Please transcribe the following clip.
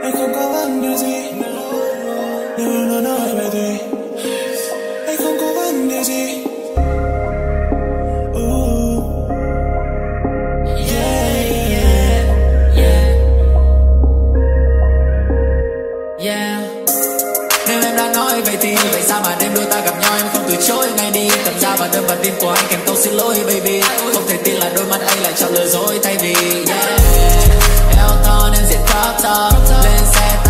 Anh không có vấn đề gì, nếu nó nói vậy thì anh không có vấn đề gì. Nếu em đã nói vậy thì vậy sao mà đêm đôi ta gặp nhau em không từ chối ngay đi. Cầm dao và đâm vào tim của anh kèm câu xin lỗi baby. Không thể tin là đôi mắt anh lại chọn lừa dối thay vì eo thon em diện crop top lên xe